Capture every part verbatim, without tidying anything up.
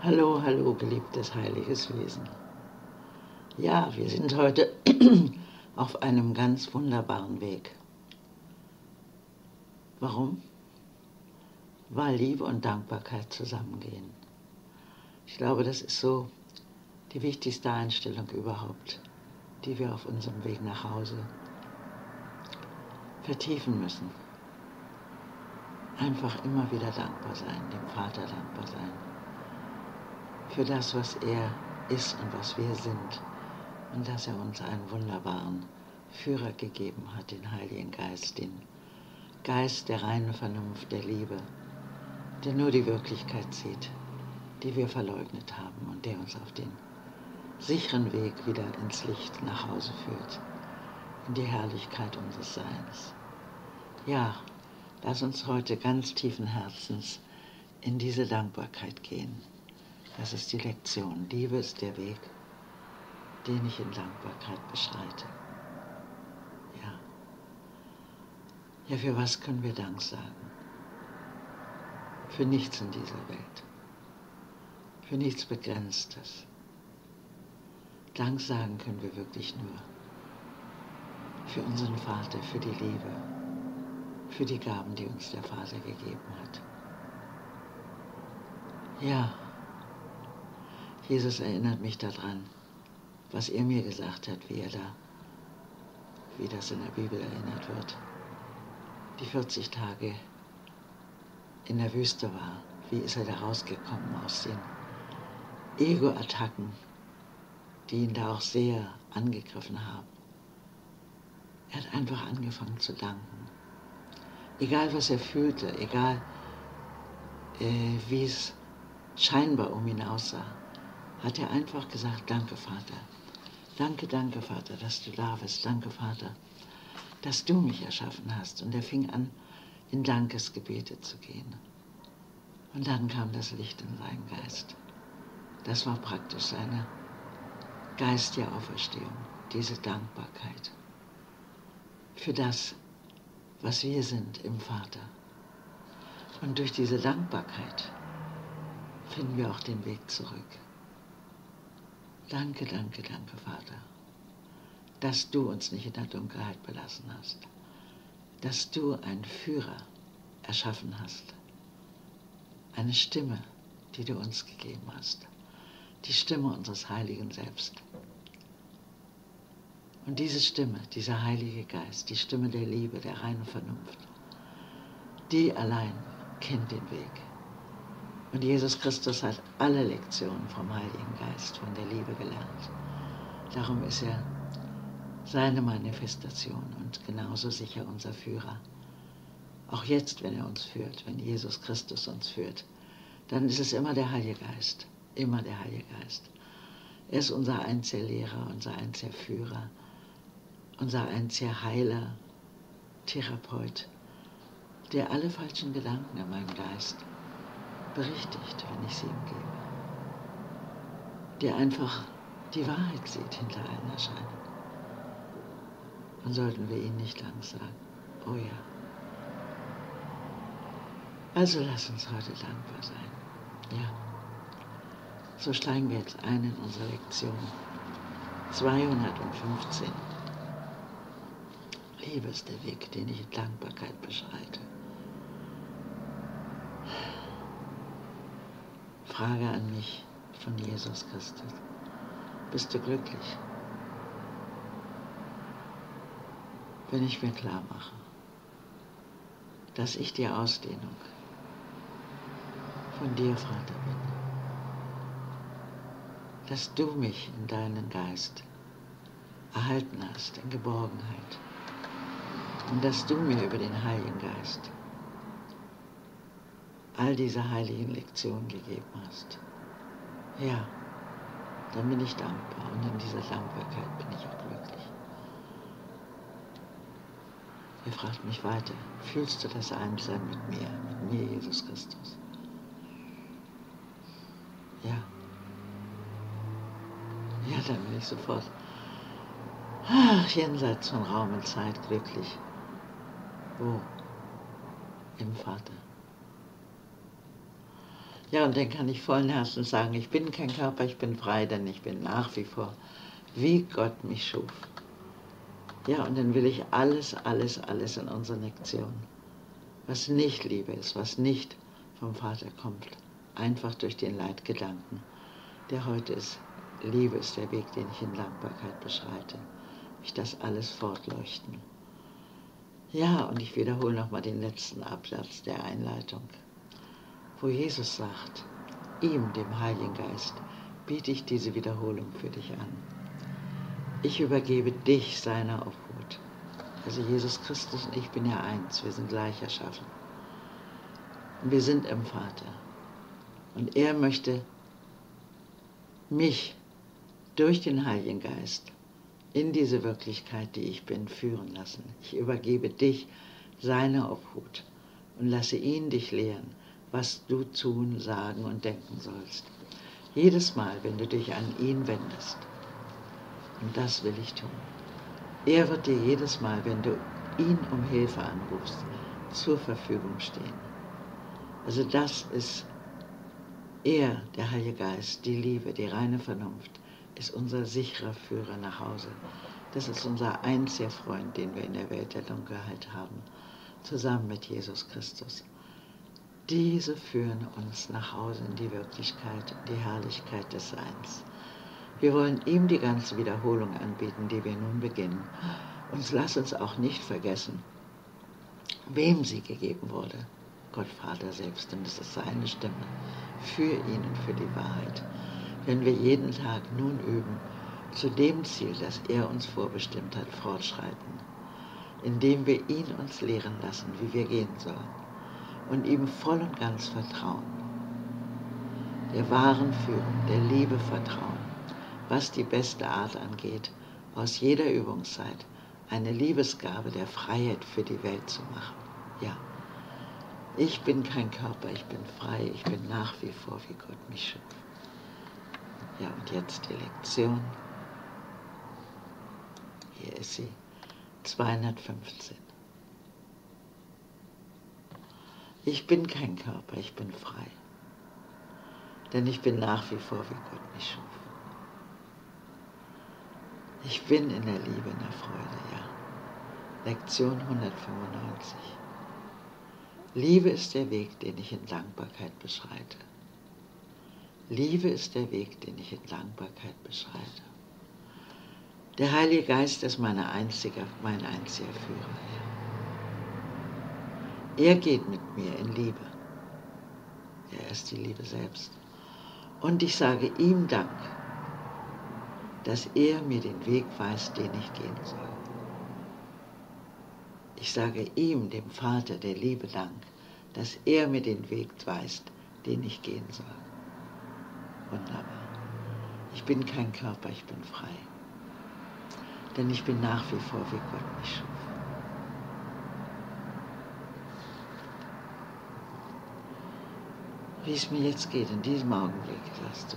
Hallo, hallo, geliebtes heiliges Wesen. Ja, wir sind heute auf einem ganz wunderbaren Weg. Warum? Weil Liebe und Dankbarkeit zusammengehen. Ich glaube, das ist so die wichtigste Einstellung überhaupt, die wir auf unserem Weg nach Hause vertiefen müssen. Einfach immer wieder dankbar sein, dem Vater dankbar sein. Für das, was er ist und was wir sind. Und dass er uns einen wunderbaren Führer gegeben hat, den Heiligen Geist, den Geist der reinen Vernunft, der Liebe, der nur die Wirklichkeit sieht, die wir verleugnet haben und der uns auf den sicheren Weg wieder ins Licht nach Hause führt, in die Herrlichkeit unseres Seins. Ja, lass uns heute ganz tiefen Herzens in diese Dankbarkeit gehen. Das ist die Lektion. Liebe ist der Weg, den ich in Dankbarkeit beschreite. Ja. Ja, für was können wir Dank sagen? Für nichts in dieser Welt. Für nichts Begrenztes. Dank sagen können wir wirklich nur für unseren Vater, für die Liebe, für die Gaben, die uns der Vater gegeben hat. Ja, Jesus erinnert mich daran, was er mir gesagt hat, wie er da, wie das in der Bibel erinnert wird, die vierzig Tage in der Wüste war. Wie ist er da rausgekommen aus den Ego-Attacken, die ihn da auch sehr angegriffen haben? Er hat einfach angefangen zu danken. Egal, was er fühlte, egal, äh, wie es scheinbar um ihn aussah, hat er einfach gesagt, danke, Vater. Danke, danke, Vater, dass du da bist. Danke, Vater, dass du mich erschaffen hast. Und er fing an, in Dankesgebete zu gehen. Und dann kam das Licht in seinen Geist. Das war praktisch seine geistige Auferstehung, diese Dankbarkeit für das, was wir sind im Vater. Und durch diese Dankbarkeit finden wir auch den Weg zurück. Danke, danke, danke, Vater, dass du uns nicht in der Dunkelheit belassen hast, dass du einen Führer erschaffen hast, eine Stimme, die du uns gegeben hast, die Stimme unseres heiligen Selbst. Und diese Stimme, dieser Heilige Geist, die Stimme der Liebe, der reinen Vernunft, die allein kennt den Weg. Und Jesus Christus hat alle Lektionen vom Heiligen Geist, von der Liebe gelernt. Darum ist er seine Manifestation und genauso sicher unser Führer. Auch jetzt, wenn er uns führt, wenn Jesus Christus uns führt, dann ist es immer der Heilige Geist, immer der Heilige Geist. Er ist unser einziger Lehrer, unser einziger Führer, unser einziger Heiler, Therapeut, der alle falschen Gedanken in meinem Geist berichtigt, wenn ich sie ihm gebe. Der einfach die Wahrheit sieht hinter allen Erscheinungen. Und sollten wir ihn nicht lang sagen, oh ja. Also lass uns heute dankbar sein. Ja. So steigen wir jetzt ein in unsere Lektion zweihundertfünfzehn. Liebe ist der Weg, den ich in Dankbarkeit beschreite. Frage an mich von Jesus Christus. Bist du glücklich? Wenn ich mir klar mache, dass ich die Ausdehnung von dir, Vater, bin, dass du mich in deinen Geist erhalten hast, in Geborgenheit, und dass du mir über den Heiligen Geist all diese heiligen Lektionen gegeben hast. Ja, dann bin ich dankbar und in dieser Dankbarkeit bin ich auch glücklich. Er fragt mich weiter, fühlst du das Einssein mit mir, mit mir, Jesus Christus? Ja. Ja, dann bin ich sofort, ach, jenseits von Raum und Zeit glücklich. Wo? Im Vater. Ja, und dann kann ich vollen Herzens sagen, ich bin kein Körper, ich bin frei, denn ich bin nach wie vor, wie Gott mich schuf. Ja, und dann will ich alles, alles, alles in unserer Lektion, was nicht Liebe ist, was nicht vom Vater kommt, einfach durch den Leitgedanken, der heute ist, Liebe ist der Weg, den ich in Dankbarkeit beschreite, ich das alles fortleuchten. Ja, und ich wiederhole nochmal den letzten Absatz der Einleitung, wo Jesus sagt, ihm, dem Heiligen Geist, biete ich diese Wiederholung für dich an. Ich übergebe dich seiner Obhut. Also Jesus Christus und ich bin ja eins, wir sind gleich erschaffen. Und wir sind im Vater. Und er möchte mich durch den Heiligen Geist in diese Wirklichkeit, die ich bin, führen lassen. Ich übergebe dich seiner Obhut und lasse ihn dich lehren, was du tun, sagen und denken sollst. Jedes Mal, wenn du dich an ihn wendest. Und das will ich tun. Er wird dir jedes Mal, wenn du ihn um Hilfe anrufst, zur Verfügung stehen. Also das ist er, der Heilige Geist, die Liebe, die reine Vernunft, ist unser sicherer Führer nach Hause. Das ist unser einziger Freund, den wir in der Welt der Dunkelheit haben, zusammen mit Jesus Christus. Diese führen uns nach Hause in die Wirklichkeit, in die Herrlichkeit des Seins. Wir wollen ihm die ganze Wiederholung anbieten, die wir nun beginnen. Und lass uns auch nicht vergessen, wem sie gegeben wurde. Gott Vater selbst, denn es ist seine Stimme für ihn und für die Wahrheit. Wenn wir jeden Tag nun üben, zu dem Ziel, das er uns vorbestimmt hat, fortschreiten, indem wir ihn uns lehren lassen, wie wir gehen sollen und ihm voll und ganz vertrauen, der wahren Führung, der Liebe vertrauen, was die beste Art angeht, aus jeder Übungszeit eine Liebesgabe der Freiheit für die Welt zu machen. Ja, ich bin kein Körper, ich bin frei, ich bin nach wie vor, wie Gott mich schuf. Ja, und jetzt die Lektion. Hier ist sie, zweihundertfünfzehn. Ich bin kein Körper, ich bin frei, denn ich bin nach wie vor, wie Gott mich schuf. Ich bin in der Liebe, in der Freude, ja. Lektion hundertfünfundneunzig. Liebe ist der Weg, den ich in Dankbarkeit beschreite. Liebe ist der Weg, den ich in Dankbarkeit beschreite. Der Heilige Geist ist meine einzige, mein einziger Führer. Ja. Er geht mit mir in Liebe. Er ist die Liebe selbst. Und ich sage ihm Dank, dass er mir den Weg weist, den ich gehen soll. Ich sage ihm, dem Vater der Liebe, Dank, dass er mir den Weg weist, den ich gehen soll. Wunderbar. Ich bin kein Körper, ich bin frei. Denn ich bin nach wie vor, wie Gott mich schuf. Wie es mir jetzt geht, in diesem Augenblick, sagst du.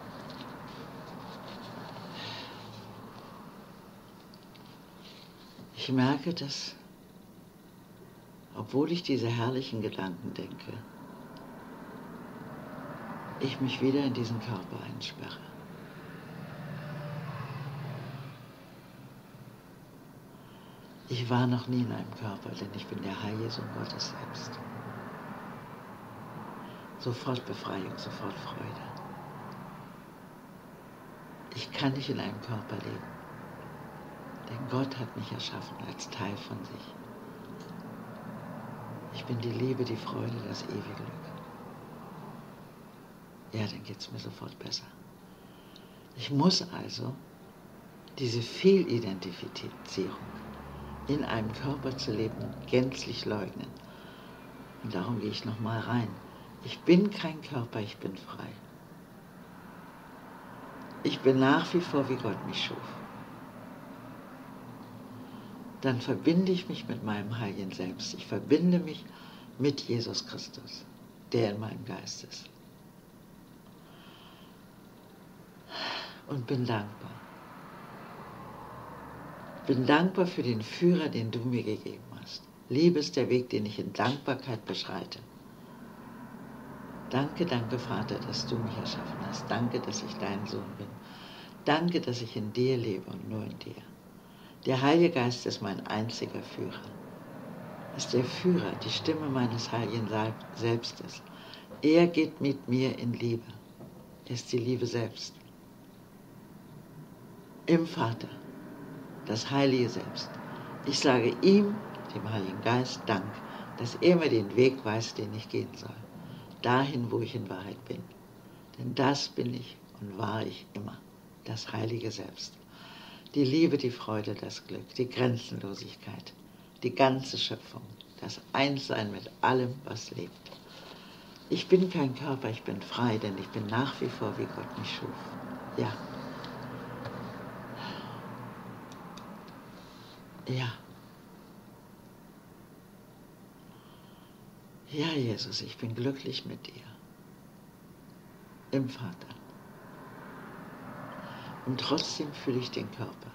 Ich merke, dass, obwohl ich diese herrlichen Gedanken denke, ich mich wieder in diesen Körper einsperre. Ich war noch nie in einem Körper, denn ich bin der heilige Sohn Gottes selbst. Sofort Befreiung, sofort Freude. Ich kann nicht in einem Körper leben, denn Gott hat mich erschaffen als Teil von sich. Ich bin die Liebe, die Freude, das ewige Glück. Ja, dann geht es mir sofort besser. Ich muss also diese Fehlidentifizierung, in einem Körper zu leben, gänzlich leugnen. Und darum gehe ich nochmal rein. Ich bin kein Körper, ich bin frei. Ich bin nach wie vor, wie Gott mich schuf. Dann verbinde ich mich mit meinem Heiligen Selbst. Ich verbinde mich mit Jesus Christus, der in meinem Geist ist. Und bin dankbar. Bin dankbar für den Führer, den du mir gegeben hast. Liebe ist der Weg, den ich in Dankbarkeit beschreite. Danke, danke, Vater, dass du mich erschaffen hast. Danke, dass ich dein Sohn bin. Danke, dass ich in dir lebe und nur in dir. Der Heilige Geist ist mein einziger Führer. Ist der Führer, die Stimme meines Heiligen Selbstes. Er geht mit mir in Liebe. Er ist die Liebe selbst. Im Vater, das Heilige Selbst. Ich sage ihm, dem Heiligen Geist, Dank, dass er mir den Weg weist, den ich gehen soll. Dahin, wo ich in Wahrheit bin. Denn das bin ich und war ich immer. Das Heilige Selbst. Die Liebe, die Freude, das Glück, die Grenzenlosigkeit, die ganze Schöpfung, das Einssein mit allem, was lebt. Ich bin kein Körper, ich bin frei, denn ich bin nach wie vor, wie Gott mich schuf. Ja. Ja. Ja, Jesus, ich bin glücklich mit dir. Im Vater. Und trotzdem fühle ich den Körper.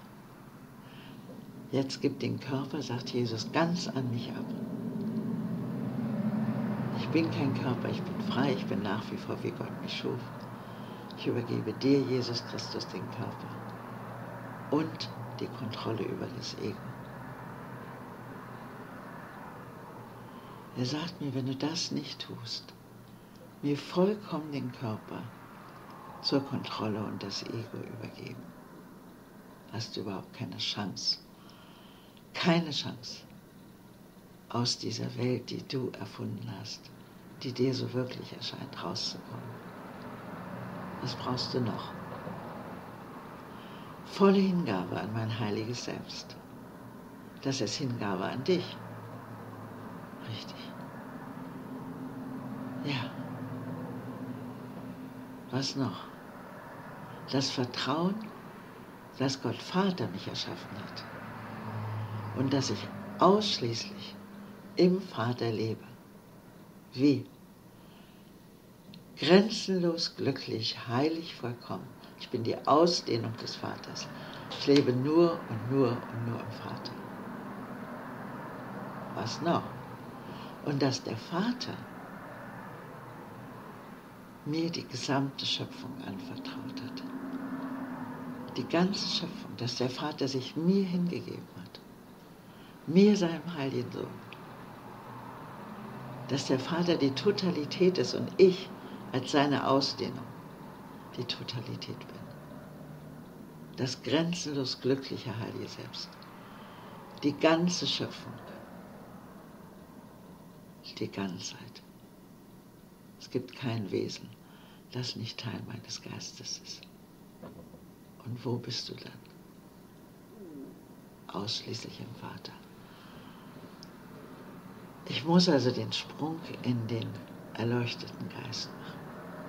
Jetzt gib den Körper, sagt Jesus, ganz an mich ab. Ich bin kein Körper, ich bin frei, ich bin nach wie vor, wie Gott mich schuf. Ich übergebe dir, Jesus Christus, den Körper und die Kontrolle über das Ego. Er sagt mir, wenn du das nicht tust, mir vollkommen den Körper zur Kontrolle und das Ego übergeben, hast du überhaupt keine Chance. Keine Chance, aus dieser Welt, die du erfunden hast, die dir so wirklich erscheint, rauszukommen. Was brauchst du noch? Volle Hingabe an mein heiliges Selbst. Das ist Hingabe an dich. Richtig. Ja. Was noch? Das Vertrauen, dass Gott Vater mich erschaffen hat und dass ich ausschließlich im Vater lebe. Wie? Grenzenlos glücklich, heilig, vollkommen. Ich bin die Ausdehnung des Vaters. Ich lebe nur und nur und nur im Vater. Was noch? Und dass der Vater mir die gesamte Schöpfung anvertraut hat. Die ganze Schöpfung, dass der Vater sich mir hingegeben hat. Mir, seinem heiligen Sohn. Dass der Vater die Totalität ist und ich als seine Ausdehnung die Totalität bin. Das grenzenlos glückliche heilige Selbst. Die ganze Schöpfung. Die Ganzheit. Es gibt kein Wesen, das nicht Teil meines Geistes ist. Und wo bist du dann? Ausschließlich im Vater. Ich muss also den Sprung in den erleuchteten Geist machen.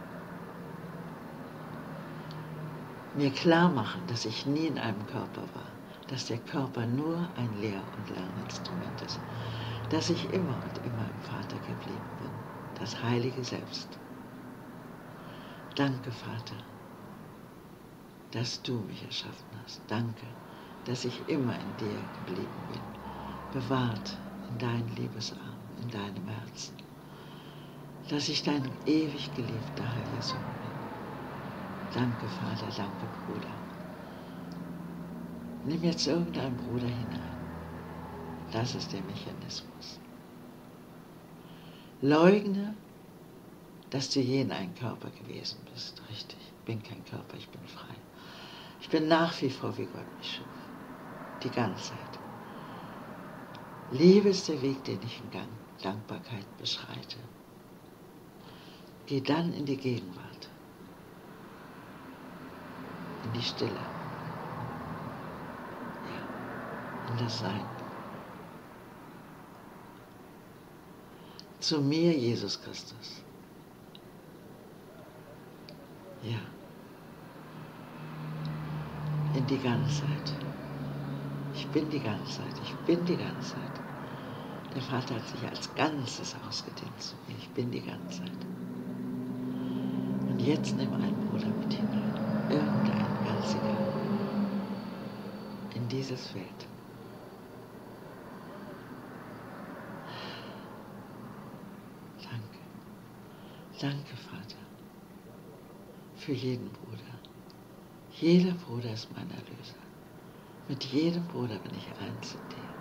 Mir klar machen, dass ich nie in einem Körper war, dass der Körper nur ein Lehr- und Lerninstrument ist, dass ich immer und immer im Vater geblieben bin, das heilige Selbst. Danke, Vater, dass du mich erschaffen hast. Danke, dass ich immer in dir geblieben bin, bewahrt in deinen Liebesarm, in deinem Herzen, dass ich dein ewig geliebter heiliger Sohn bin. Danke, Vater, danke, Bruder. Nimm jetzt irgendeinen Bruder hinein. Das ist der Mechanismus. Leugne, dass du je in einem Körper gewesen bist. Richtig, ich bin kein Körper, ich bin frei. Ich bin nach wie vor, wie Gott mich schuf. Die Ganzheit. Liebe ist der Weg, den ich in Dankbarkeit beschreite. Geh dann in die Gegenwart. In die Stille. Ja, in das Sein. Zu mir, Jesus Christus. Ja. In die Ganzheit. Ich bin die Ganzheit, ich bin die Ganzheit. Der Vater hat sich als Ganzes ausgedehnt zu mir. Ich bin die Ganzheit. Und jetzt nimm einen Bruder mit hinein. Irgendeinen, ganz egal. In dieses Feld. Danke. Danke, Vater, für jeden Bruder. Jeder Bruder ist mein Erlöser. Mit jedem Bruder bin ich eins in dir.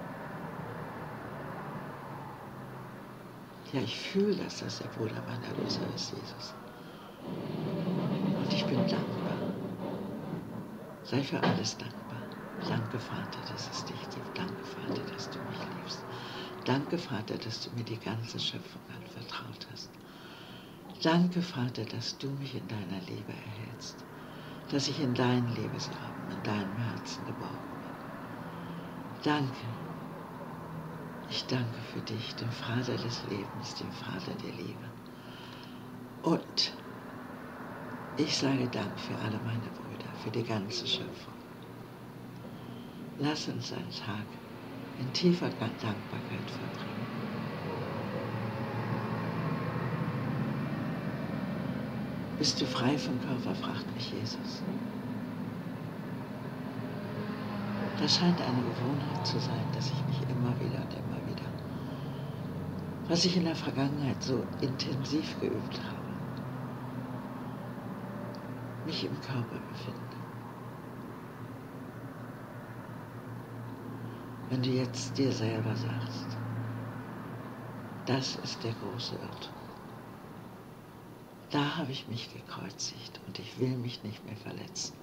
Ja, ich fühle das, dass der Bruder mein Erlöser ist, Jesus. Und ich bin dankbar. Sei für alles dankbar. Danke, Vater, dass es dich gibt. Danke, Vater, dass du mich liebst. Danke, Vater, dass du mir die ganze Schöpfung anvertraut hast. Danke, Vater, dass du mich in deiner Liebe erhältst. Dass ich in deinen Liebesarmen, in deinem Herzen geborgen bin. Danke. Ich danke für dich, den Vater des Lebens, den Vater der Liebe. Und ich sage Dank für alle meine Brüder, für die ganze Schöpfung. Lass uns einen Tag in tiefer Dankbarkeit verbringen. Bist du frei vom Körper, fragt mich Jesus. Das scheint eine Gewohnheit zu sein, dass ich mich immer wieder und immer wieder, was ich in der Vergangenheit so intensiv geübt habe, mich im Körper befinde. Wenn du jetzt dir selber sagst, das ist der große Irrtum. Da habe ich mich gekreuzigt und ich will mich nicht mehr verletzen.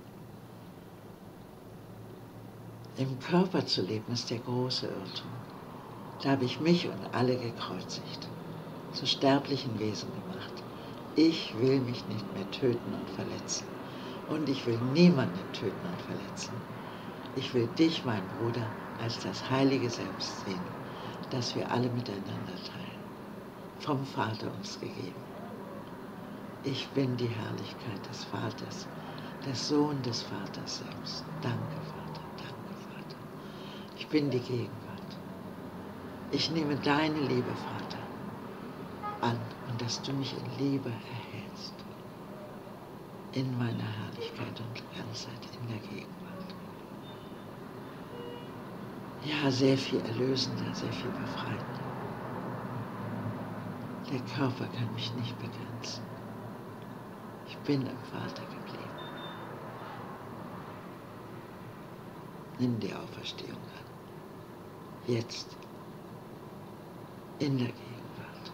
Im Körper zu leben ist der große Irrtum. Da habe ich mich und alle gekreuzigt, zu sterblichen Wesen gemacht. Ich will mich nicht mehr töten und verletzen. Und ich will niemanden töten und verletzen. Ich will dich, mein Bruder, als das heilige Selbst sehen, das wir alle miteinander teilen, vom Vater uns gegeben. Ich bin die Herrlichkeit des Vaters, der Sohn des Vaters selbst. Danke, Vater, danke, Vater. Ich bin die Gegenwart. Ich nehme deine Liebe, Vater, an und dass du mich in Liebe erhältst. In meiner Herrlichkeit und Ganzheit, in der Gegenwart. Ja, sehr viel erlösender, sehr viel befreiender. Der Körper kann mich nicht begrenzen. Ich bin im Vater geblieben. Nimm die Auferstehung an. Jetzt. In der Gegenwart.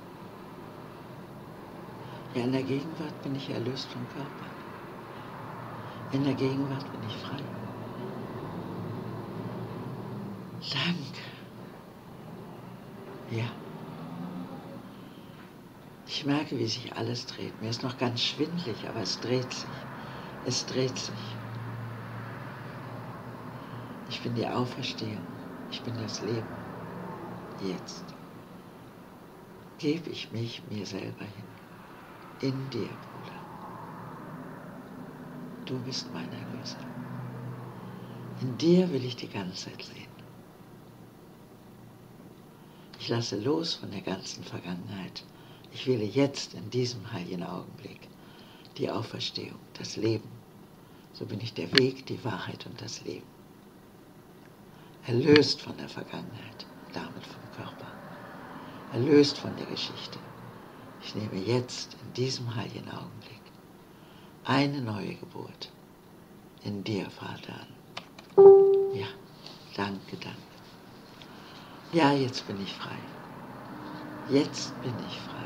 Ja, in der Gegenwart bin ich erlöst vom Körper. In der Gegenwart bin ich frei. Danke. Ja. Ich merke, wie sich alles dreht. Mir ist noch ganz schwindelig, aber es dreht sich. Es dreht sich. Ich bin die Auferstehung. Ich bin das Leben. Jetzt gebe ich mich mir selber hin. In dir, Bruder. Du bist mein Erlöser. In dir will ich die Ganzheit sehen. Ich lasse los von der ganzen Vergangenheit. Ich wähle jetzt in diesem heiligen Augenblick die Auferstehung, das Leben. So bin ich der Weg, die Wahrheit und das Leben. Erlöst von der Vergangenheit, damit vom Körper. Erlöst von der Geschichte. Ich nehme jetzt in diesem heiligen Augenblick eine neue Geburt in dir, Vater, an. Ja, danke, danke. Ja, jetzt bin ich frei. Jetzt bin ich frei.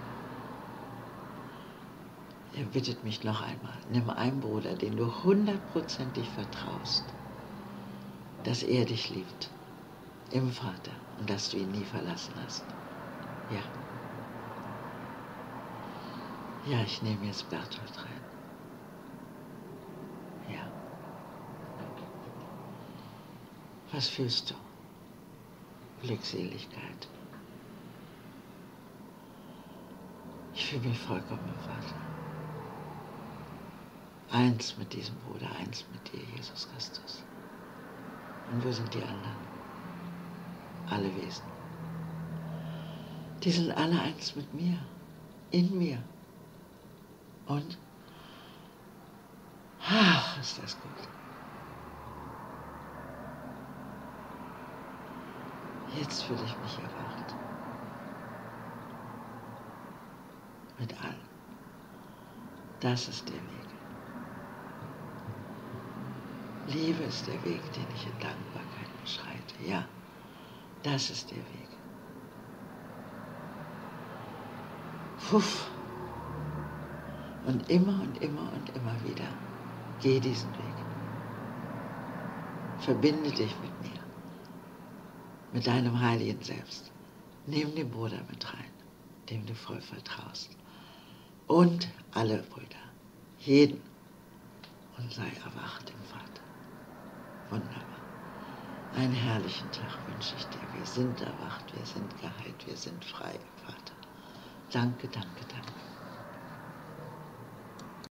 Er bittet mich noch einmal, nimm einen Bruder, den du hundertprozentig vertraust, dass er dich liebt, im Vater, und dass du ihn nie verlassen hast. Ja. Ja, ich nehme jetzt Bertolt rein. Ja. Was fühlst du? Glückseligkeit. Ich fühle mich vollkommen im Vater. Eins mit diesem Bruder, eins mit dir, Jesus Christus. Und wo sind die anderen? Alle Wesen. Die sind alle eins mit mir, in mir. Und, ach, ist das gut. Jetzt fühle ich mich erwacht. mit allen. Das ist der Weg. Liebe ist der Weg, den ich in Dankbarkeit beschreite. Ja, das ist der Weg. Puff. Und immer und immer und immer wieder, geh diesen Weg. Verbinde dich mit mir, mit deinem heiligen Selbst. Nimm den Bruder mit rein, dem du voll vertraust. Und alle Brüder, jeden. Und sei erwacht im Vater. Wunderbar. Einen herrlichen Tag wünsche ich dir. Wir sind erwacht, wir sind geheilt, wir sind frei, Vater. Danke, danke, danke.